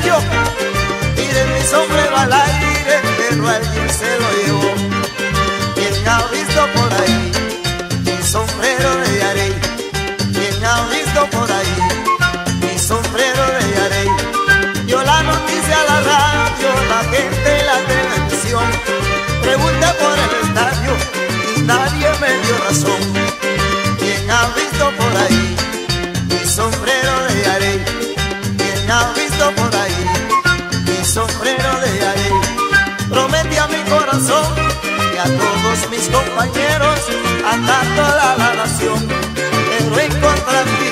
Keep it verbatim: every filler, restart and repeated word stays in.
silencio. Miren mi sombrero al aire, pero alguien se lo llevó. ¿Quién ha visto por ahí mi sombrero de Yarey? ¿Quién ha visto por ahí mi sombrero de Yarey? Dio la noticia a la radio, la gente y la televisión. Pregunté por el estadio y nadie me dio razón. ¿Quién ha visto por ahí mi sombrero de Yarey? ¿Quién ha visto por ahí mi sombrero de Yarey? Prometí a mi corazón y a todos mis compañeros, a toda la nación, pero encontrarme